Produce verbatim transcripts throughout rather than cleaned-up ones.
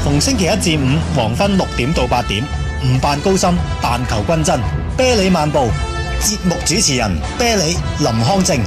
逢星期一至五黃昏六點到八點，唔扮高深，但求均真。啤梨漫步，節目主持人啤梨林康正。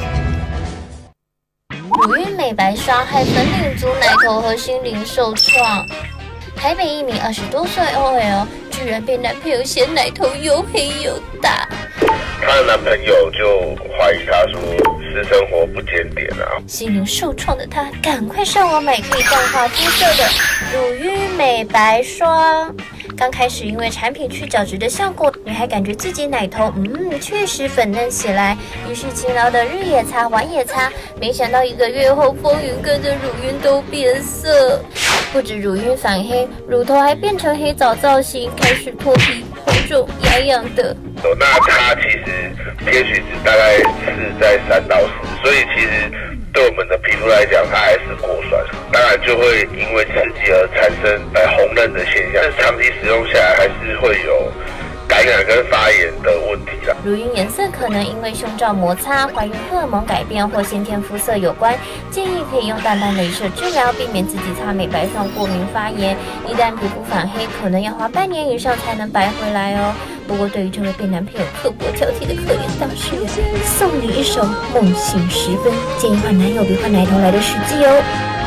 乳晕美白刷害粉领族奶头和心灵受创。台北一名二十多岁 O L 居然被男朋友嫌奶头又黑又大。 她的男朋友就怀疑她说私生活不检点啊。 心灵受创的她，赶快上网买可以淡化肤色的乳晕美白霜。刚开始因为产品去角质的效果，女孩感觉自己奶头嗯确实粉嫩起来，于是勤劳的日也擦晚也擦，没想到一个月后风云跟着乳晕都变色，不止乳晕反黑，乳头还变成黑枣造型，开始脱皮、红肿、痒痒的。 那它其实偏许值大概是在三到四，所以其实对我们的皮肤来讲，它还是过酸，当然就会因为刺激而产生呃红嫩的现象，但长期使用下来还是会有感染跟发炎的问题啦。 乳晕颜色可能因为胸罩摩擦、怀孕荷尔蒙改变或先天肤色有关，建议可以用淡斑镭射治疗，避免自己擦美白霜过敏发炎。一旦皮肤反黑，可能要花半年以上才能白回来哦。不过对于这位被男朋友刻薄挑剔的可怜当事人，送你一首《梦醒时分》，建议换男友比换奶头来的實際哦。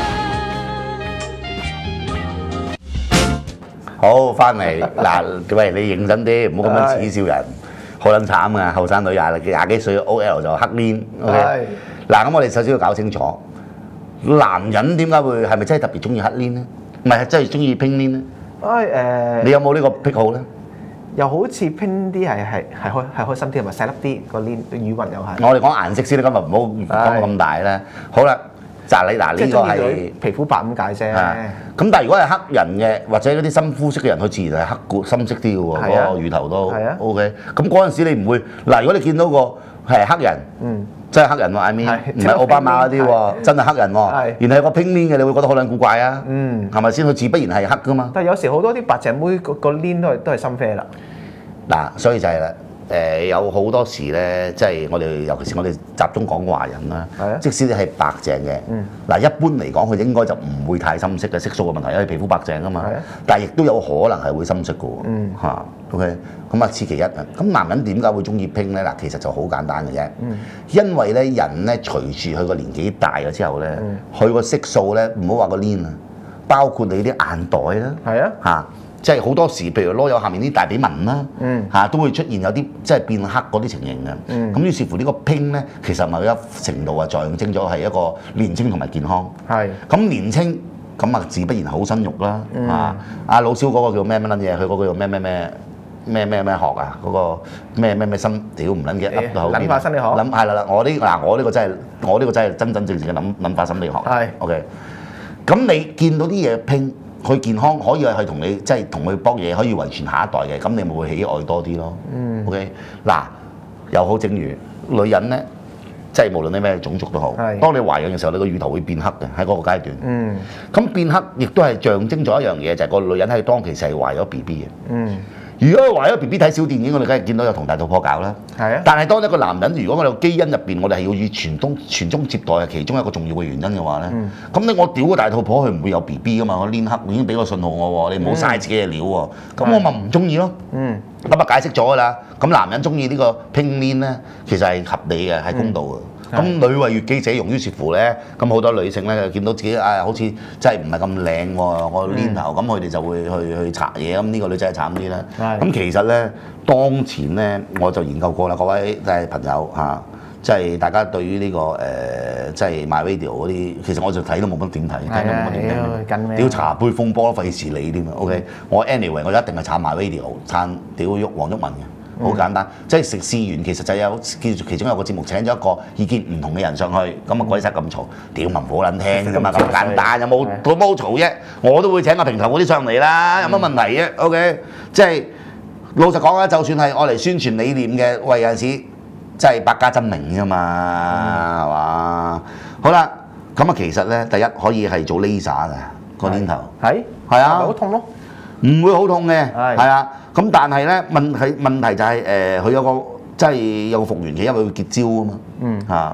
好，翻嚟嗱，喂，你認真啲，唔好咁樣恥笑人，好撚慘啊！後生女廿廿幾歲 O L 就黑鏈 ，OK？ 嗱，咁我哋首先要搞清楚，男人點解會係咪真係特別中意黑鏈咧？唔係真係中意拼鏈咧？ 唉誒， 你有冇呢個癖好咧？ 又好似拼啲係係係開係開心啲，同埋細粒啲個鏈乳暈又係。 我哋講顏色先啦，今日唔好講咁大啦。好啦。嗱你嗱呢個係皮膚白咁解啫。 咁但係如果係黑人嘅或者嗰啲深膚色嘅人，佢自然係黑過深色啲嘅喎，嗰個乳頭都 OK。咁嗰陣時你唔會嗱，如果你見到個係黑人，嗯，真係黑人喎 ，I mean 唔係奧巴馬嗰啲喎，真係黑人喎，然後有個拼鏈嘅，你會覺得好撚古怪啊，嗯，係咪先？佢自不然係黑噶嘛。 但係有時好多啲白淨妹個個鏈都係都係深啡啦。 嗱，所以就係啦。誒、呃、有好多時咧，即係我哋尤其是我哋集中講華人啦，即使你係白淨嘅，嗱、嗯、一般嚟講佢應該就唔會太深色嘅色素嘅問題，因為皮膚白淨啊嘛，但係亦都有可能係會深色嘅喎，嗯、OK， 咁啊此其一啊。咁男人點解會中意拼咧？嗱，其實就好簡單嘅啫，嗯、因為咧人咧隨住佢個年紀大咗之後咧，佢個、嗯、色素咧唔好話個鏈啊，包括你啲眼袋啦，係啊嚇。即係好多時，譬如攞有下面啲大髀紋啦，嗯、嚇都會出現有啲即係變黑嗰啲情形嘅。咁、嗯、於是乎呢個拼咧，其實某一程度啊，象徵咗係一個年青同埋健康。係。咁年青咁啊，自不然好生肉啦。嗯、啊，阿老蕭嗰個叫咩乜撚嘢？佢嗰個叫咩咩咩咩咩咩學啊？嗰、嗰個咩咩咩心屌唔撚嘅噏到後邊。諗法心理學。諗係啦啦，我呢嗱我呢個真係我呢個真係真真正正嘅諗諗法心理學。係。OK。咁你見到啲嘢拼？佢健康可以係同你即係同佢搏嘢，可以遺傳下一代嘅，咁你咪會喜愛多啲咯。嗯、OK， 嗱又好，正如女人咧，即係無論你咩種族都好，當你懷孕嘅時候，你個乳頭會變黑嘅喺嗰個階段。嗯，咁變黑亦都係象徵咗一樣嘢，就係、是、個女人喺當其時係懷咗 B B 嘅。嗯。如果懷咗 B B 睇小電影，我哋梗係見到有同大肚婆搞啦。係啊。但係當一個男人，如果我哋基因入邊，我哋係要以傳宗傳宗接代係其中一個重要嘅原因嘅話咧，咁你、嗯、我屌個大肚婆，佢唔會有 B B 噶嘛？我黏黑已經俾個信號我喎，你唔好嘥自己嘅料喎。咁、嗯、我咪唔中意咯。嗯。咁啊解釋咗㗎啦。咁男人中意呢個拼鏈咧，其實係合理嘅，係公道嘅。咁、嗯、女為悅己者容，於是乎咧，咁好多女性咧就見到自己啊、哎，好似真係唔係咁靚喎，我鏈頭，咁佢哋就會去去查嘢，咁呢個女仔係慘啲啦。咁是其實咧，當前咧我就研究過啦，各位即係朋友嚇，即、啊、係、就是、大家對於呢、這個誒，即係 MyRadio 嗰啲，其實我就睇都冇乜點睇，聽都冇乜點聽。屌茶杯風波都費事理添啊。OK，、嗯、我 anyway 我一定係撐 MyRadio，撐屌喐黃毓民嘅。好簡單，即係食試完，其實就有叫做其中有個節目請咗一個意見唔同嘅人上去，咁啊鬼殺咁嘈，屌咪唔好撚聽㗎嘛，咁簡單，有冇冇冇嘈啫？我都會請個平頭嗰啲上嚟啦，有乜問題啫 ？OK， 即係老實講啦，就算係我嚟宣傳理念嘅，喂有陣時即係百家爭鳴㗎嘛，係嘛？好啦，咁啊其實咧，第一可以係做 laser 嘅個鏈頭，係係啊，好痛咯。唔會好痛嘅，係啊，咁但係咧問題問題就係誒佢有個即係有個復原期，因為會結焦啊嘛，嗯嚇，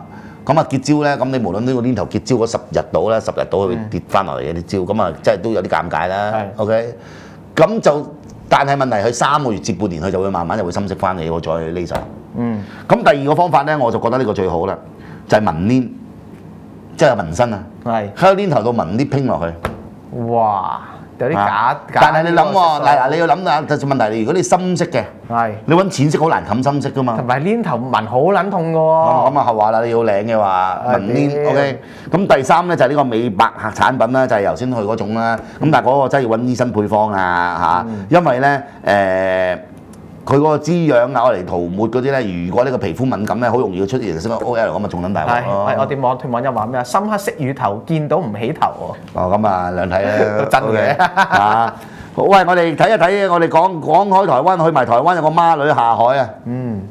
咁啊結焦咧，咁你無論呢個鏈頭結焦嗰十日到啦，十日到佢跌翻落嚟嘅啲焦，咁啊即係都有啲尷尬啦。OK， 咁就但係問題佢三個月至半年，佢就會慢慢就會深色翻嚟，我再去 laser。嗯。咁第二個方法咧，我就覺得呢個最好啦，就係紋鏈，即係紋身啊。係。喺個鏈頭度紋啲拼落去。哇！有啲假，但係你諗喎，嗱嗱，你要諗啊，就問題，如果你深色嘅，係你揾淺色好難冚深色噶嘛。同埋鏈頭紋好撚痛噶喎。咁啊話啦，你要領嘅話，紋鏈 OK。咁第三咧就係呢個美白客產品啦，就係頭先去嗰種啦。咁但係嗰個真係要揾醫生配方啊嚇，因為咧誒。佢嗰個滋養啊，我嚟塗抹嗰啲咧，如果呢個皮膚敏感咧，好容易會出現成個 O L 咁啊，仲撚大鑊咯。係，我哋網團網友話咩啊？深黑色乳頭見到唔起頭喎。哦，咁啊，兩睇啦，真嘅嚇。好，喂，我哋睇一睇，我哋講講開台灣，去埋台灣有個孖女下海啊。嗯。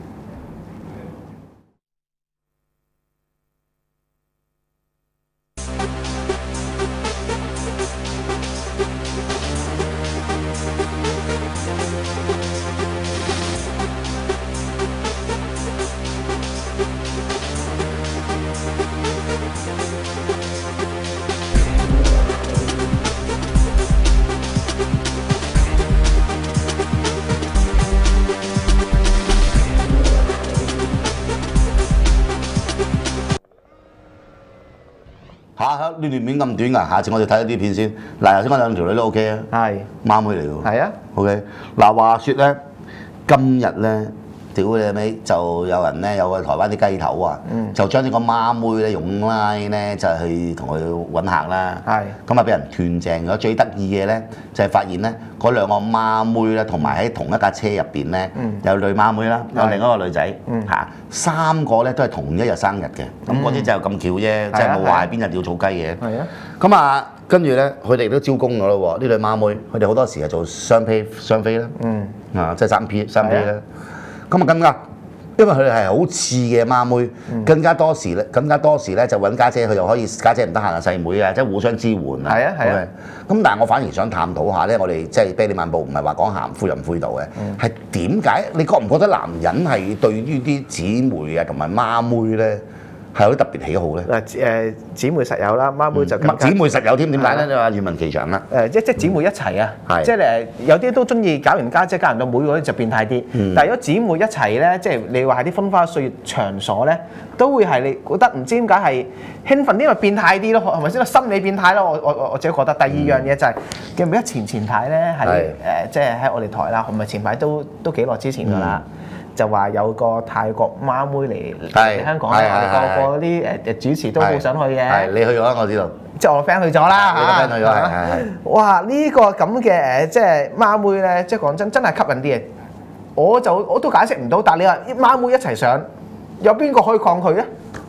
嚇！段段片咁短㗎，下次我哋睇一啲片先。嗱，頭先嗰兩條女都 OK 啊，係孖妹嚟喎。係啊 ，OK。嗱，話説咧，今日咧，屌你尾就有人咧，有個台灣啲雞頭啊，就將呢個孖妹咧用 Line 咧就去同佢揾客啦。係。咁啊，俾人斷正咗。最得意嘅咧，就係發現咧，嗰兩個孖妹咧，同埋喺同一架車入邊咧，有女孖妹啦，有另一個女仔嚇。三個咧都係同一日生日嘅，咁嗰啲就咁巧啫，即係冇話係邊日要草雞嘅。係啊，咁啊，跟住咧，佢哋都招供咗咯喎，呢對孖妹，佢哋好多時係做雙飛雙飛啦，嗯，啊，即係三 P 三 P 啦。咁啊更加，因為佢哋係好似嘅孖妹，更加多時咧，更加多時咧就揾家姐，佢就可以家姐唔得閒啊，細妹啊，即係互相支援啊。係啊係啊。咁但係我反而想探討下咧，我哋即係啤梨漫步唔係話講鹹灰唔灰度嘅，係點解你覺唔覺得男人係對於啲姊妹啊同埋孖妹咧係有啲特別喜好咧？嗱誒，姊妹實有啦，孖妹就更加姊妹實有添，點解咧？你話願聞其詳啦。誒，即即姊妹一齊啊，即係誒有啲都中意搞完家姐搞完到妹嗰啲就變態啲，但係如果姊妹一齊咧，即係你話係啲風花雪月場所咧，都會係你覺得唔知點解係興奮啲，因為變態啲咯，係咪先？心理變態咯，我我我自己覺得。第二樣嘢就係記唔記得前前排咧係誒，即係喺我哋台啦，唔係前排都都幾耐之前㗎啦。就話有個泰國孖妹嚟嚟香港，我哋個個啲誒誒主持都好想去嘅。係你去咗啊？我知道。即係我 friend 去咗啦嚇。你 friend 去咗係係係。哇！呢個咁嘅誒，即係孖妹咧，即係講真，真係吸引啲嘅。我就我都解釋唔到，但係你話孖妹一齊上，有邊個可以抗拒啊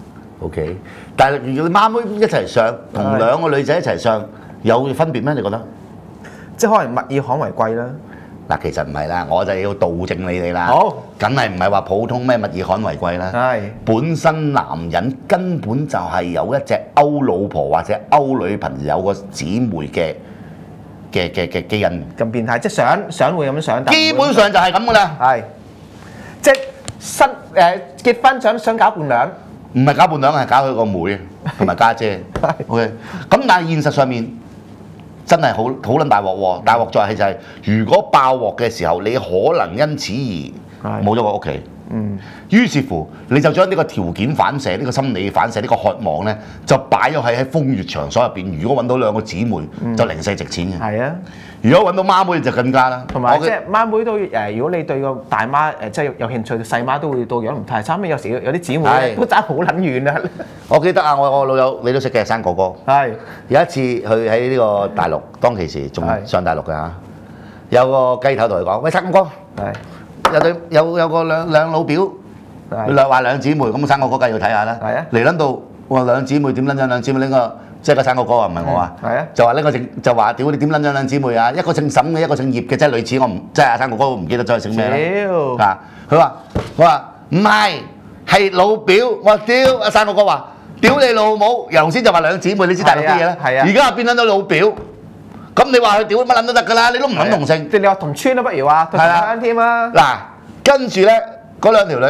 ？OK， 但係如果孖妹一齊上，同兩個女仔一齊上，有分別咩？你覺得？即係可能物以罕為貴啦。嗱，其實唔係啦，我就要導正你哋啦。好，梗係唔係話普通咩物以罕為貴啦？係本身男人根本就係有一隻勾老婆或者勾女朋友個姊妹嘅嘅嘅嘅基因。咁變態，即係想想會咁樣想。基本上就係咁噶啦。係，即係新誒結婚想想搞伴娘，唔係搞伴娘係搞佢個妹同埋家姐。OK，咁但係現實上面。真係好好撚大鑊喎！大鑊在係就係，如果爆鑊嘅時候，你可能因此而冇咗個屋企。嗯。於是乎，你就將呢個條件反射、呢、呢個心理反射、呢、呢個渴望咧，就擺咗喺喺風月場所入邊。如果揾到兩個姊妹，嗯、就零舍值錢嘅。係啊。如果揾到孖妹就更加啦。同埋即係孖妹都誒，如果你對個大媽誒即係有興趣，細媽都會到樣唔太差。咁有時有啲姊妹都爭好撚遠啊！我記得啊，我我老友你都識嘅生哥哥。係。有一次去喺呢個大陸，當其時仲上大陸嘅嚇，有個雞頭同佢講：喂，生哥哥，係有對有有個兩兩老表，兩話兩姊妹，咁生哥哥梗係要睇下啦。係啊。嚟撚到話兩姊妹點撚樣？兩姊妹呢個。即係個生哥哥啊，唔係我啊，啊就話呢個姓就話屌你點撚咗兩姊妹啊，一個姓沈嘅，一個姓葉嘅，即係類似我唔即係阿生哥哥唔記得咗佢姓咩啦。啊，佢話佢話唔係係老表，我屌阿生哥哥話屌你老母，頭先就話兩姊妹，你知大陸啲嘢啦，而家變撚咗老表，咁你話佢屌乜撚都得㗎啦，你都唔諗同姓，即係你話同村都不如啊，同鄉添啊。嗱，跟住咧嗰兩條女咧。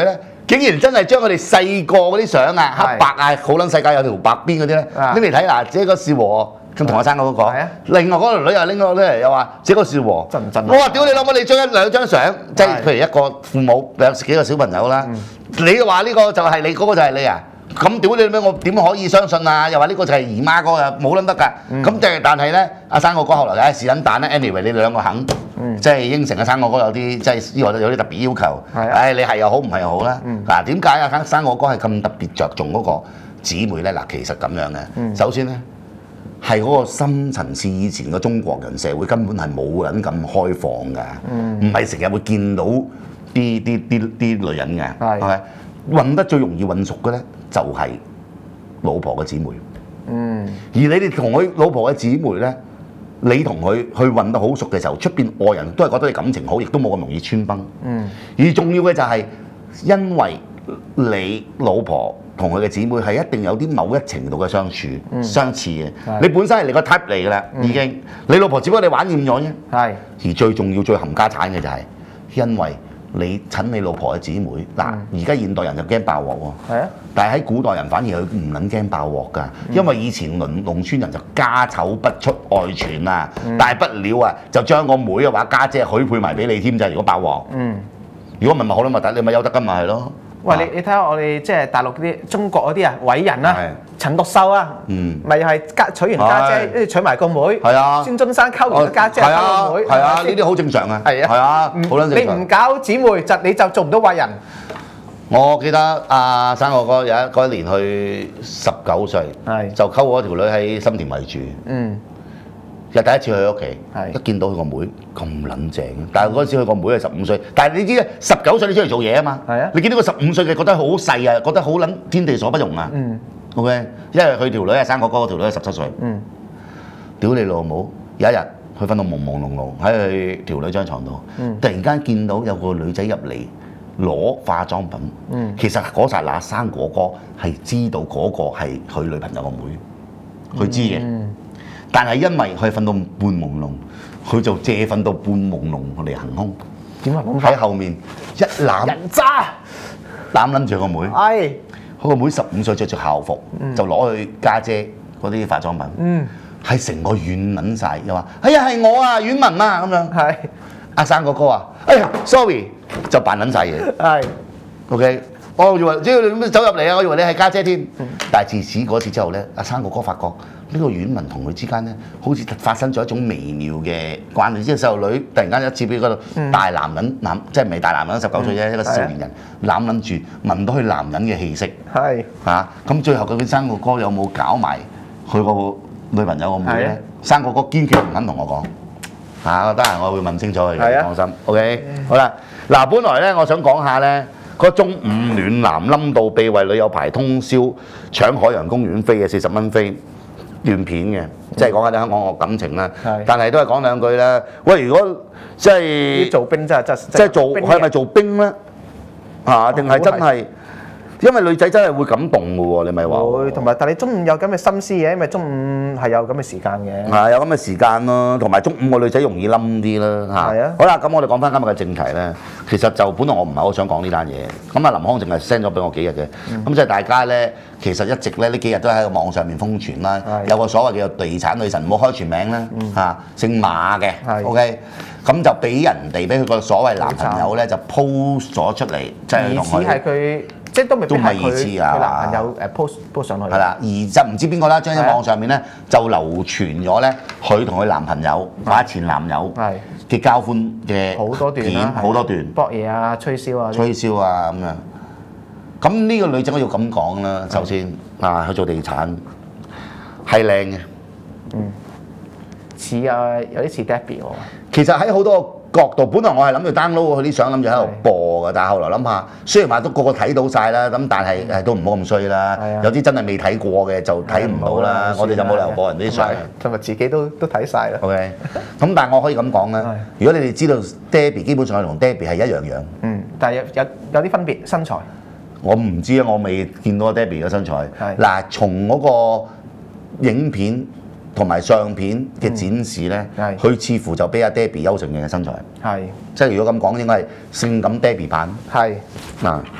竟然真係將佢哋細個嗰啲相啊，黑白啊，好撚世界有條白邊嗰啲咧，拎嚟睇嗱，這個是我。咁同我生嗰個， 係啊， 另外嗰條女又拎咗咧，又話這個是我， 真唔真？ 我話屌你老母，你將一兩張相，即係譬如一個父母有幾個小朋友啦，你話呢個就係你，嗰個就係你啊？咁屌你咩？我點可以相信啊？又話呢個就係姨媽嗰個，冇撚得㗎。咁但係但係咧，阿生個哥後來唉是撚蛋咧 ，anyway 你兩個肯，即係應承阿生個哥有啲即係呢個有啲特別要求。唉，你係又好，唔係又好啦。嗱，點解阿生個哥係咁特別着重嗰個姊妹咧？嗱，其實咁樣嘅，首先咧。係嗰個深層次，以前嘅中國人社會根本係冇人咁開放㗎，唔係成日會見到啲啲啲啲女人嘅，係咪？混得最容易混熟嘅咧，就係老婆嘅姊妹。嗯，而你哋同佢老婆嘅姊妹咧，你同佢去混得好熟嘅時候，出邊外人都係覺得你感情好，亦都冇咁容易穿崩。嗯，而重要嘅就係因為你老婆。同佢嘅姊妹係一定有啲某一程度嘅相處、嗯、相似嘅。你本身係你個 type 嚟㗎啦，嗯、已經。你老婆只不過你玩厭咗啫。係。而最重要、最冚家產嘅就係，因為你襯你老婆嘅姊妹。嗱、嗯，而家現代人就驚爆鑊喎。係啊。但係喺古代人反而佢唔撚驚爆鑊㗎，嗯、因為以前農農村人就家醜不出外傳啊，嗯、大不了啊就將個妹嘅話家姐許配埋俾你添咋，如果爆鑊。嗯。如果唔係咪好啦，咪得你咪有得跟埋係咯。 喂，你你睇下我哋即係大陸啲中國嗰啲啊偉人啦，陳獨秀啊，咪又係家娶完家姐，跟住娶埋個妹，係啊，孫中山溝完個家姐，溝個妹， 係啊，呢啲好正常啊，係啊，係啊，好撚正常。 你唔搞姊妹，就你就做唔到偉人。 我記得阿生哥哥有一嗰一年去十九歲，就溝我條女喺深田圍住，嗯。又第一次去佢屋企，一見到佢個妹咁撚正，但係嗰陣時佢個妹係十五歲，但係你知咧，十九歲你出嚟做嘢啊嘛，你見到個十五歲嘅覺得好細啊，覺得好撚天地所不容啊，OK，因為佢條女係生哥哥，嗰條女係十七歲，屌你老母！有一日佢瞓到朦朦朧朧喺佢條女張床度，突然間見到有個女仔入嚟攞化妝品，其實嗰剎那生哥哥係知道嗰個係佢女朋友個妹，佢知嘅。但係因為佢瞓到半朦朧，佢就借瞓到半朦朧嚟行兇。點啊？喺後面一攬人渣，攬撚住個妹。係，佢個妹十五歲着住校服，就攞去家姐嗰啲化妝品。嗯，係成個軟撚晒，又話：哎呀係我啊，婉文啊咁樣。係。阿生哥哥啊，哎呀 ，sorry， 就扮撚晒嘢。係。OK， 我以為只要你走入嚟啊，我以為你係家姐添。但係自此嗰次之後咧，阿生哥哥發覺。呢個婉文同佢之間咧，好似發生咗一種微妙嘅關係。即係細路女突然間一次俾嗰個大男人攬，即係唔係大男人十九歲啫，一個少年人攬撚住，聞到佢男人嘅氣息。係嚇，咁最後佢生個哥有冇搞埋佢個女朋友個妹咧？生個哥堅決唔肯同我講。嚇，得閒我會問清楚佢嘅，放心。OK，好啦，嗱，本來咧我想講下咧，嗰中午暖男冧到被為女友排通宵搶海洋公園飛嘅四十蚊飛。段片嘅，即係講緊香港嘅感情啦。但係都係講兩句啦。喂，如果即係做兵真係真即係做係咪做兵咧？嚇，定係真係？因為女仔真係會感動嘅喎，你咪話會，同埋但係你中午有咁嘅心思嘅，因為中午係有咁嘅時間嘅。 係有咁嘅時間咯，同埋中午個女仔容易冧啲啦嚇。係啊。好啦，咁我哋講翻今日嘅正題咧，其實就本來我唔係好想講呢單嘢，咁啊林康淨係 send 咗俾我幾日嘅，咁即係大家咧其實一直咧呢幾日都喺個網上面瘋傳啦，有個所謂叫做地產女神，唔好開全名啦嚇，姓馬嘅 ，OK， 咁就俾人哋俾佢個所謂男朋友咧就 post 咗出嚟，即係同佢。 係佢。即係都未必係佢佢男朋友誒 post post 上去。係啦， 而就唔知邊個啦，將喺網上面咧就流傳咗咧，佢同佢男朋友或者前男友嘅交歡嘅好多段片，好多段博嘢啊、吹簫啊、 吹簫啊咁樣。咁呢個女仔我要咁講啦，首先啊，去做地產係靚嘅， 嗯，似啊，有啲似 Debbie 喎。 其實喺好多角度，本來我係諗住 download 佢啲相，諗住喺度播嘅，但係後來諗下，雖然話都個個睇到晒啦，咁但係誒都唔好咁衰啦。有啲真係未睇過嘅就睇唔到啦。我哋就冇理由播人啲相， 同埋自己都都睇晒啦。 OK， 咁但係我可以咁講啦。如果你哋知道 Debbie 基本上係同 Debbie 係一樣樣， 嗯，但係有有有啲分別身材。 我唔知啊，我未見到 Debbie 嘅身材。嗱，從嗰個影片同埋相片嘅展示咧，佢、嗯、似乎就比阿 Debbie 優勝嘅身材。係，即係如果咁講，應該係性感 Debbie 版。係嗱，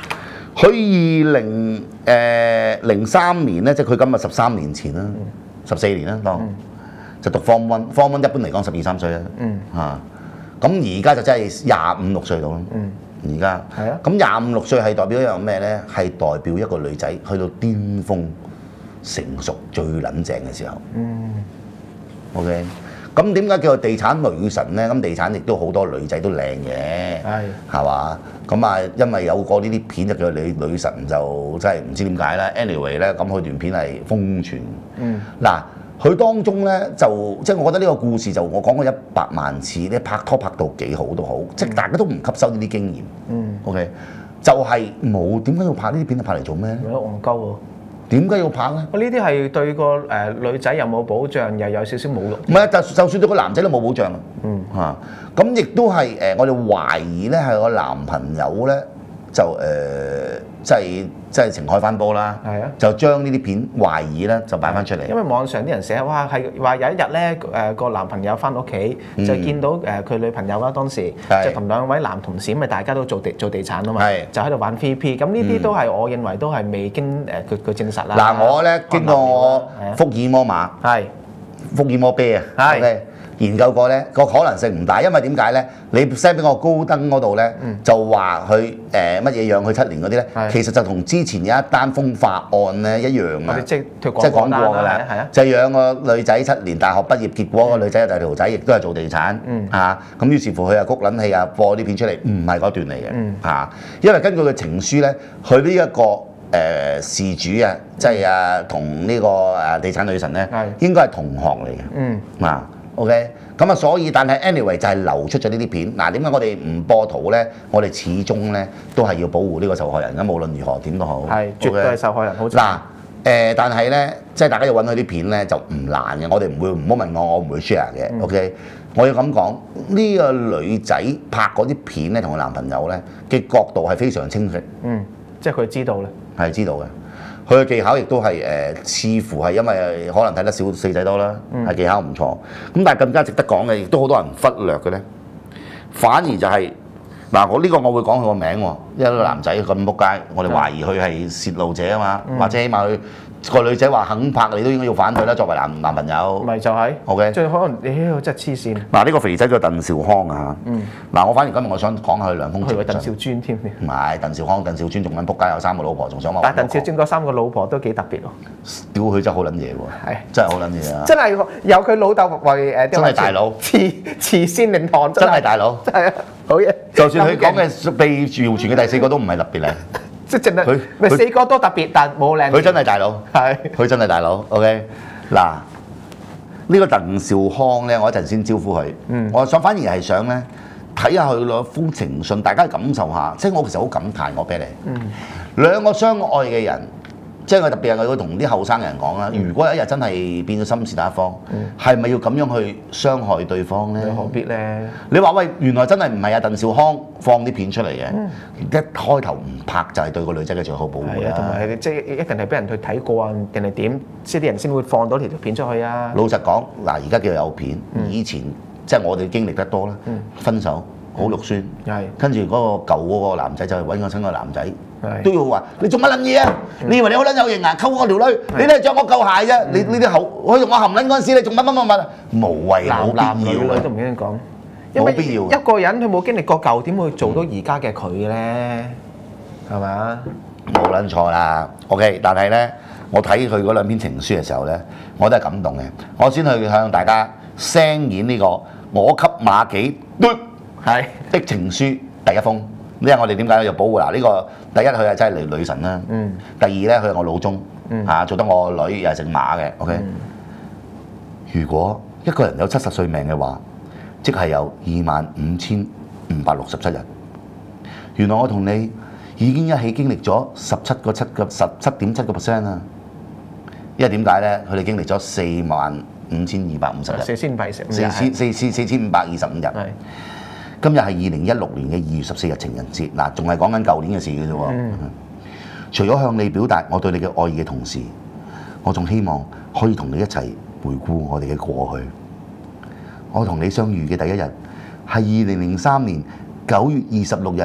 佢二零誒零三年咧，即係佢今日十三年前啦，十四年啦，當就讀 Form One，Form One 一般嚟講十二三歲啦，嚇。咁而家就真係廿五六歲到啦。而家係啊。咁廿五六歲係代表一樣咩咧？係代表一個女仔去到巔峰、成熟最撚正嘅時候。嗯。OK。咁點解叫做地產女神咧？咁地產亦都好多女仔都靚嘅，係係嘛？咁啊，因為有過呢啲片就叫你女神，就真係唔知點解啦。anyway 咧，咁佢段片係瘋傳。嗯。嗱，佢當中咧就即係我覺得呢個故事就我講過一百萬次，你拍拖拍到幾好都好，即係大家都唔吸收呢啲經驗。嗯。OK，就係冇點解要拍呢啲片？拍嚟做咩咧？為咗戇鳩喎。點解要拍咧？呢啲係對個誒女仔有冇保障，又有少少侮辱。 唔係，就就算對個男仔都冇保障啊。嗯嚇，咁亦都係誒，我哋懷疑咧係個男朋友咧就誒，即係即係情海翻波啦。係啊，就將呢啲片懷疑咧就擺翻出嚟。因為網上啲人寫哇係話有一日咧誒個男朋友翻屋企就見到誒佢女朋友啦，當時就同兩位男同事，因為大家都做地做地產啊嘛，就喺度玩 V P。咁呢啲都係我認為都係未經誒佢佢證實啦。 嗱，我咧經過我福爾摩馬係福爾摩啤啊，係。研究過咧，個可能性唔大，因為點解咧？你 send 俾我高登嗰度咧，就話佢誒乜嘢養佢七年嗰啲咧，其實就同之前有一單風化案咧一樣啊！即係講過㗎啦，係啊，就養個女仔七年，大學畢業，結果個女仔有第二條仔，亦都係做地產嚇。咁於是乎佢又谷撚氣啊，播啲片出嚟，唔係嗰段嚟嘅嚇。因為根據佢情書咧，佢呢一個誒事主啊，即係啊同呢個誒地產女神咧，應該係同學嚟嘅。嗯啊。OK， 咁啊，所以但係 anyway 就係流出咗呢啲片。嗱，點解我哋唔播圖咧？我哋始終咧都係要保護呢個受害人嘅，無論如何點都好。係，絕對係受害人。好嗱，誒，但係咧，即係大家要揾佢啲片咧就唔難嘅。我哋唔會唔好問我，我唔會 share 嘅。OK，我要咁講，呢個女仔拍嗰啲片咧，同佢男朋友咧嘅角度係非常清晰。嗯，即係佢知道咧。係知道嘅。佢嘅技巧亦都係誒、呃，似乎係因為可能睇得少四仔多啦，係、嗯、技巧唔錯。咁但係更加值得講嘅，亦都好多人忽略嘅咧，反而就係、是、嗱，我呢個我會講佢個名喎，因為個男仔咁仆街，我哋懷疑佢係泄露者啊嘛，嗯、或者起碼佢。個女仔話肯拍，你都應該要反對啦。作為男男朋友，咪就係 OK，最可能你真係黐線。嗱，呢個肥仔叫鄧兆康啊嚇。嗯。嗱，我反而今日我想講下佢兩封情信。佢係鄧兆尊添。唔係鄧兆康，鄧兆尊仲緊仆街，有三個老婆，仲想話。但係鄧兆尊嗰三個老婆都幾特別喎。屌佢真係好撚嘢喎。係。真係好撚嘢啊！真係有佢老豆為誒。真係大佬。慈慈善靈堂真係大佬。係啊，好嘢。就算佢講嘅被謠傳嘅第四個都唔係特別靚。即係真係，佢四個都特別，但冇靚。佢真係大佬，係佢真係大佬。OK，嗱，呢個鄧兆康咧，我一陣先招呼佢。嗯，我想反而係想咧睇下佢兩封情信，大家感受下。即係我其實好感嘆，我俾你。嗯，兩個相愛嘅人，即係我特別係我要同啲後生人講啦。如果有一日真係變咗心事打一方，係咪要咁樣去傷害對方咧？何必咧？你話喂，原來真係唔係啊？鄧兆康放啲片出嚟嘅，一開頭唔拍就係對個女仔嘅最好保護啦。同埋即係一定係俾人去睇過啊，人哋點即係啲人先會放到條條片出去啊。老實講，嗱而家叫有片，以前即係我哋經歷得多啦，分手好肉酸，跟住嗰個舊嗰個男仔就係揾個新嘅男仔。都要話你做乜撚嘢啊？你以為你好撚有型啊？溝我條女，你都係着我舊鞋啫。你呢啲後，我同我含撚嗰陣時，你仲乜乜乜乜？無謂，冇必要。男女都唔應該講，冇必要。一個人佢冇經歷過舊，點會做到而家嘅佢咧？係嘛？冇撚錯啦。OK，但係咧，我睇佢嗰兩篇情書嘅時候咧，我都係感動嘅。我先去向大家聲演呢個我給馬幾嘟係的情書第一封。因為我哋點解要保護嗱？呢個第一佢係真係女女神啦。嗯。第二咧，佢係我老中，嗯嚇做得我女又係姓馬嘅。OK。如果一個人有七十歲命嘅話，即係有二萬五千五百六十七日。原來我同你已經一起經歷咗十七個七個十七點七個 percent 啦。因為點解咧？佢哋經歷咗四萬五千二百五十日。四千五百四四千四四四千五百二十五日。係。今日係二零一六年嘅二月十四日情人節，嗱，仲係講緊舊年嘅事嘅啫喎。嗯、除咗向你表達我對你嘅愛意嘅同時，我仲希望可以同你一齊回顧我哋嘅過去。我同你相遇嘅第一日係二零零三年九月二十六日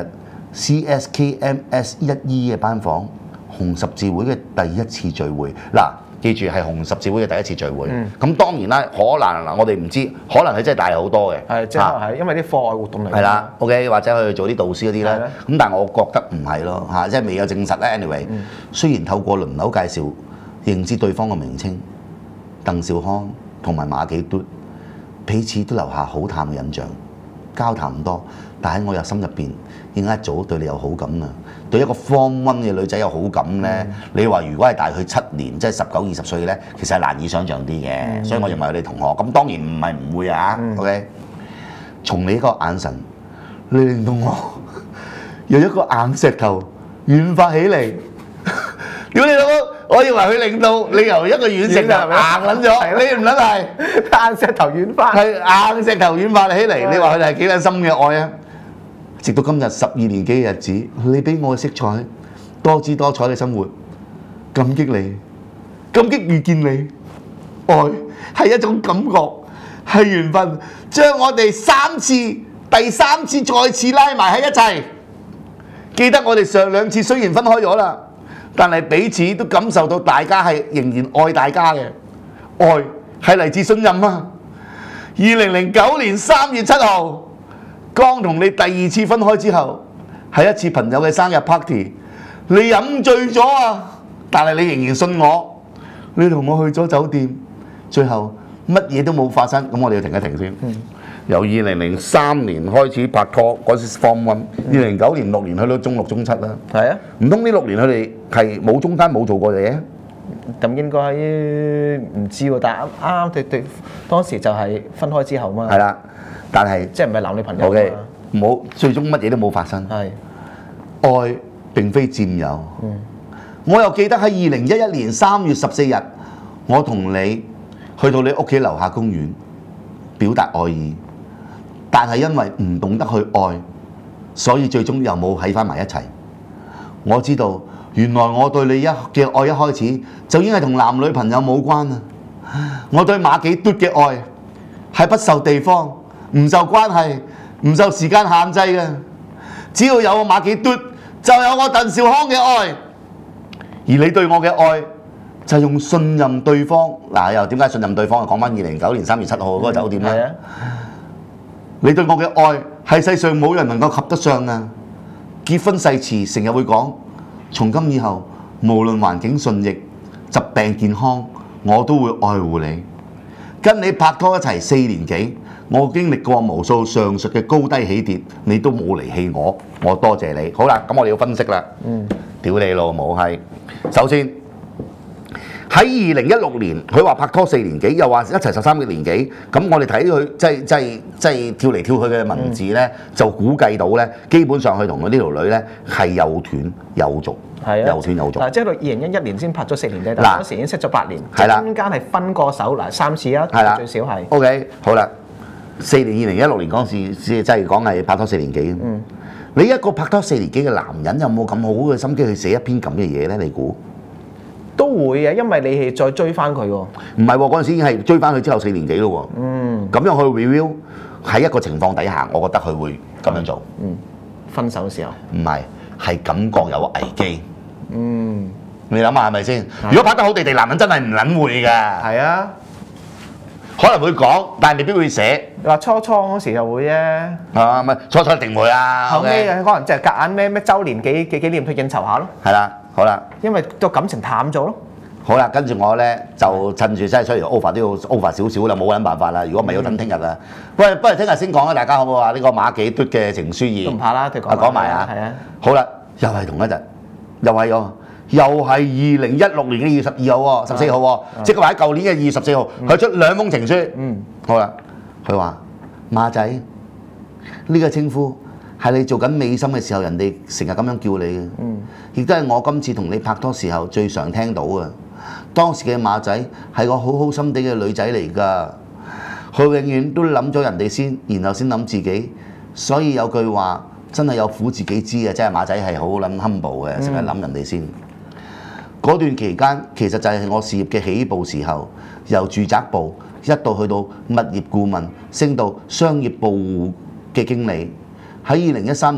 C S K M S 一 E 嘅班房，紅十字會嘅第一次聚會。嗱，記住係紅十字會嘅第一次聚會。咁、嗯、當然啦，可能嗱，我哋唔知，可能佢真係大好多嘅。 係，即係係因為啲課外活動嚟。係啦 ，OK， 或者去做啲導師嗰啲咧。咁但係我覺得唔係咯嚇，即係未有證實咧。anyway，、嗯、雖然透過輪流介紹認知對方嘅名稱，鄧兆康同埋馬紀嘟彼此都留下好淡嘅印象，交談唔多，但喺我入心入邊已經一早對你有好感啦。對一個 form one 嘅女仔有好感咧，嗯、你話如果係大佢七年，即係十九二十歲咧，其實係難以想像啲嘅。嗯、所以我認為佢哋同學，咁當然唔係唔會啊。嗯、OK， 從你個眼神，你令到我有一個硬石頭軟化起嚟。屌你老母！我以為佢令到你由一個軟石頭硬撚咗，你唔撚係硬石頭軟化， 係硬石頭軟化起嚟。你話佢哋係幾撚深嘅愛啊？直到今日十二年幾嘅日子，你俾我嘅色彩多姿多彩嘅生活，感激你，感激遇見你。愛係一種感覺，係緣分，將我哋三次、第三次再次拉埋喺一齊。記得我哋上兩次雖然分開咗啦，但係彼此都感受到大家係仍然愛大家嘅。愛係嚟自信任啊！二零零九年三月七號。剛同你第二次分開之後，係一次朋友嘅生日 party， 你飲醉咗啊！但係你仍然信我，你同我去咗酒店，最後乜嘢都冇發生。咁我哋要停一停先。嗯、由二零零三年開始拍拖，嗰時 form one， 二零零九年六年去到中六中七啦。係啊，唔通呢六年佢哋係冇中間冇做過嘢？ 咁應該唔知喎，但係啱啱對對當時就係分開之後嘛。 係啦。但係即係唔係男女朋友 ？OK， 冇，最終乜嘢都冇發生。 係愛並非佔有。嗯、我又記得喺二零一一年三月十四日，我同你去到你屋企樓下公園表達愛意，但係因為唔懂得去愛，所以最終又冇喺翻埋一齊。我知道原來我對你一嘅愛一開始就已經係同男女朋友冇關啦。我對馬紀嘟嘅愛係不受地方。唔受關係，唔受時間限制嘅，只要有我馬紀嘟，就有我鄧兆康嘅愛。而你對我嘅愛，就係用信任對方。嗱，又點解信任對方？講翻二零零九年三月七號嗰個酒店咧。嗯、你對我嘅愛係世上冇人能夠及得上嘅。結婚誓詞成日會講，從今以後，無論環境順逆、疾病健康，我都會愛護你。跟你拍拖一齊四年幾。我經歷過無數上述嘅高低起跌，你都冇離棄我，我多謝你。好啦，咁我哋要分析啦。嗯，屌你老母係。首先喺二零一六年，佢話拍拖四年幾，又話一齊十三個年幾。咁我哋睇佢即係即係即係跳嚟跳去嘅文字咧，嗯、就估計到咧，基本上佢同佢呢條女咧係有斷有續。係啊，有斷有續。嗱， 即係到二零一一年先拍咗四年啫，但係嗰時已經識咗八年。係啦，中間係分過手嗱三次啊，最少係。 OK， 好啦。四年二零一六年嗰時，即係講係拍拖四年幾。嗯、你一個拍拖四年幾嘅男人，有冇咁好嘅心機去寫一篇咁嘅嘢咧？你估都會嘅，因為你係再追翻佢喎。 唔係喎，嗰陣時已經係追翻佢之後四年幾咯喎。嗯，咁樣去 review 喺一個情況底下，我覺得佢會咁樣做。 嗯，分手嘅時候唔係，係感覺有危機。 嗯， 你諗下係咪先？的如果拍得好地地，男人真係唔撚會㗎。 係啊。 可能會講，但係未必會寫。 你話初初嗰時就會啫。 啊，咪初初一定會啊。 後尾可能即係夾硬咩咩週年幾幾幾年去應酬下咯。 係啦，好啦。 因為個感情淡咗咯。 好啦，跟住我咧就趁住真係雖然 over 都要 over 少少啦，冇撚辦法啦。如果唔係要等聽日啦。喂，不如聽日先講啦，大家好唔好啊？呢個馬紀嘟嘅情書二。 都唔怕啦，佢講。 講埋啊。 係啊。 好啦，又係同一日，又係我。又係二零一六年嘅二月十二號喎，十四號喎，即係話喺舊年嘅二月十四號，佢出兩封情書。嗯，好啦，佢話馬仔呢個稱呼係你做緊美心嘅時候，人哋成日咁樣叫你嘅。嗯，亦都係我今次同你拍拖時候最常聽到嘅。當時嘅馬仔係個好好心地嘅女仔嚟㗎，佢永遠都諗咗人哋先，然後先諗自己。所以有句話真係有苦自己知嘅，即係馬仔係好撚 humble 嘅，成日諗人哋先。嗰段期間其實就係我事業嘅起步時候，由住宅部一到去到物業顧問，升到商業部嘅經理。喺二零一三年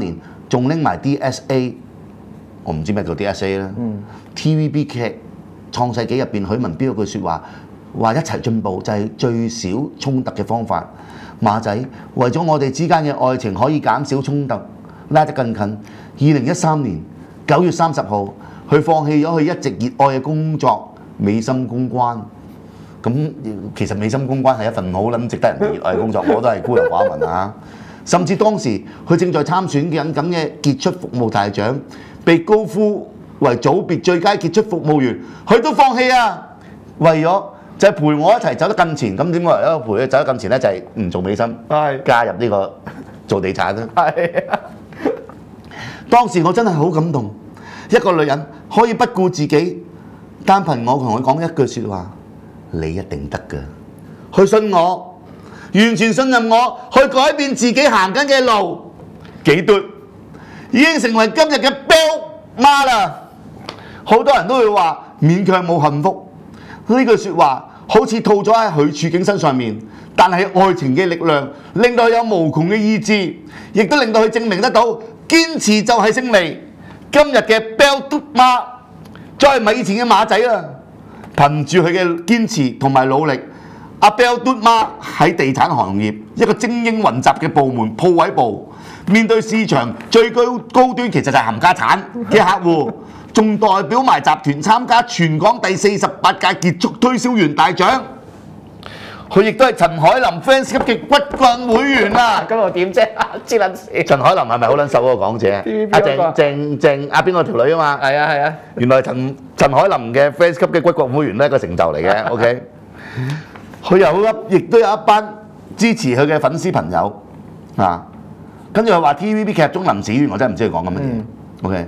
仲拎埋 D S A， 我唔知咩叫 D S A 啦。嗯、T V B 劇《創世紀》入邊，許文彪有句説話，話一齊進步就係最少衝突嘅方法。馬仔為咗我哋之間嘅愛情可以減少衝突，拉得更近。二零一三年九月三十號，佢放棄咗佢一直熱愛嘅工作，美心公關。咁其實美心公關係一份好撚值得人熱愛嘅工作，我都係孤陋寡聞啊！甚至當時佢正在參選緊緊嘅傑出服務大獎，被高呼為組別最佳傑出服務員，佢都放棄啊！為咗就係陪我一齊走得更前，咁點解一個陪佢走得更前咧？就係、是、唔做美心，加入呢個做地產啦。係當時我真係好感動，一個女人可以不顧自己，單憑我同佢講一句説話，你一定得㗎，佢信我。完全信任我去改變自己行緊嘅路，幾多已經成為今日嘅彪媽啦！好多人都會話勉強冇幸福，呢句説話好似套咗喺佢處境身上面，但係愛情嘅力量令到佢有無窮嘅意志，亦都令到佢證明得到堅持就係勝利。今日嘅彪嘟媽再唔係以前嘅馬仔啦，憑住佢嘅堅持同埋努力。阿 Bell 嘟媽喺地產行業一個精英雲集嘅部門鋪位部，面對市場最高高端其實就係冚家產嘅客戶，仲代表埋集團參加全港第四十八屆傑出推銷員大獎。佢亦都係陳凱琳 fans 級嘅骨幹會員啊！ 咁我點啫？知撚事。 陳凱琳係咪好撚瘦嗰個港姐啊？阿鄭鄭鄭阿邊個條女啊嘛？ 係啊係啊。 原來陳陳凱琳嘅 fans 級嘅骨幹會員咧，一個成就嚟嘅。OK。佢有一，亦都有一班支持佢嘅粉絲朋友啊。跟住佢話 T V B 劇中林子源，我真係唔知佢講緊乜嘢。嗯、OK，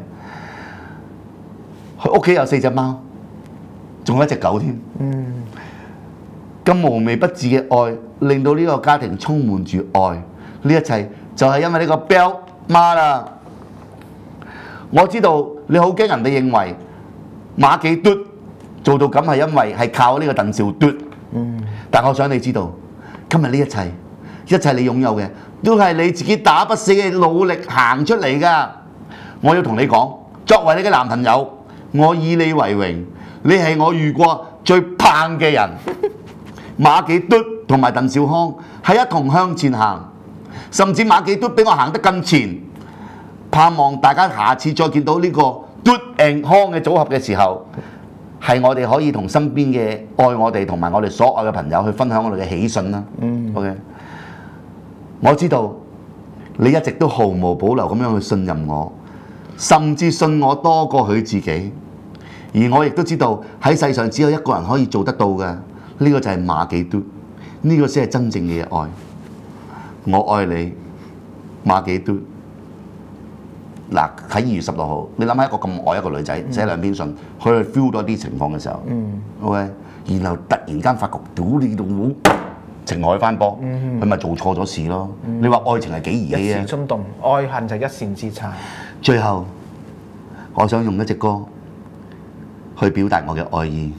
佢屋企有四隻貓，仲有一隻狗添。嗯，咁無微不至嘅愛，令到呢個家庭充滿住愛。呢一切就係因為呢個 Bell 媽啦。我知道你好驚人哋認為馬記嘟做到咁係因為係靠呢個鄧兆嘟。嗯，但我想你知道，今日呢一切，一切你擁有嘅，都係你自己打不死嘅努力行出嚟㗎。我要同你講，作為你嘅男朋友，我以你為榮，你係我遇過最棒嘅人。馬記嘟同埋鄧兆康係一同向前行，甚至馬記嘟比我行得更前。盼望大家下次再見到呢個嘟 and 康嘅組合嘅時候，係我哋可以同身邊嘅愛我哋同埋我哋所愛嘅朋友去分享我哋嘅喜訊啦。嗯 OK， 我知道你一直都毫無保留咁樣去信任我，甚至信我多過佢自己。而我亦都知道喺世上只有一個人可以做得到嘅，呢、這個就係馬記嘟，呢、這個先係真正嘅愛。我愛你，馬記嘟。嗱，喺二月十六號，你諗下一個咁愛一個女仔寫兩篇信，佢去 feel 到啲情況嘅時候、嗯、，OK， 然後突然間發覺屌你到情海翻波，佢咪、嗯、做錯咗事咯？嗯、你話愛情係幾兒戲啊？一時衝動，愛恨就一線之差。最後，我想用一隻歌去表達我嘅愛意。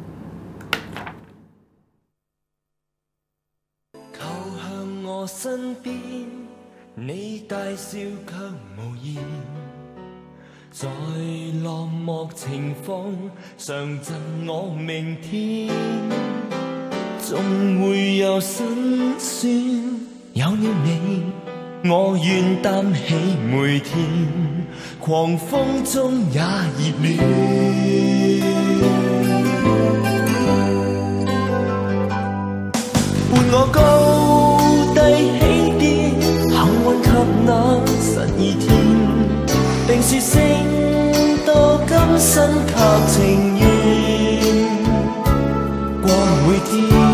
靠向我身邊，你大笑卻無言，在落寞情況常贈我明天，總會有辛酸，有了你，我願擔起每天，狂風中也熱戀，伴我高低起跌，幸運及那十二天，並說聲到今生及情願，過每天。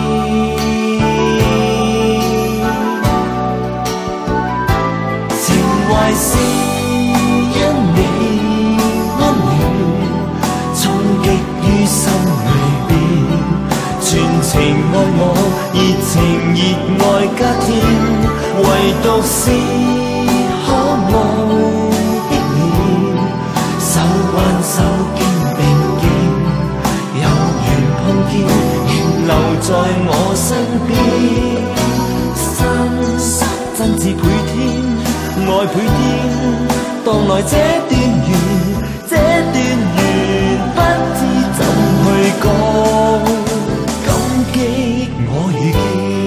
情懷是因你溫暖，衝擊於心裏邊，全情愛我，熱情熱愛加添，唯獨是可望的臉，手挽手肩並肩，有緣碰見，仍留在我身邊，真真摯倍添， 愛倍添。當來這段緣，這段緣不知怎去講，感激我遇見。